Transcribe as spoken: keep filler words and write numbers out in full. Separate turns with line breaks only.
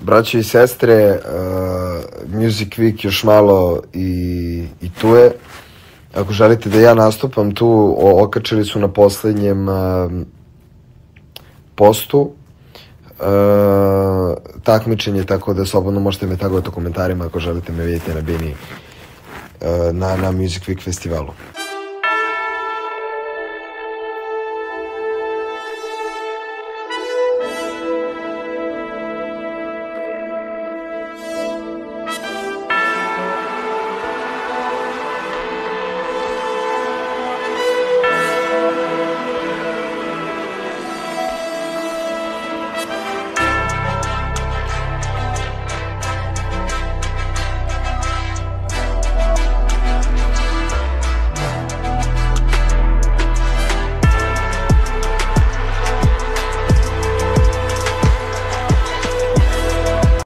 Braće i sestre, uh, Music Week još malo i, i tu je. Ako želite da ja nastupam tu, o, okačili su na poslednjem uh, postu uh, takmičenje, tako da slobodno možete me tagovati u komentarima ako želite me vidjeti na bini uh, na, na Music Week festivalu.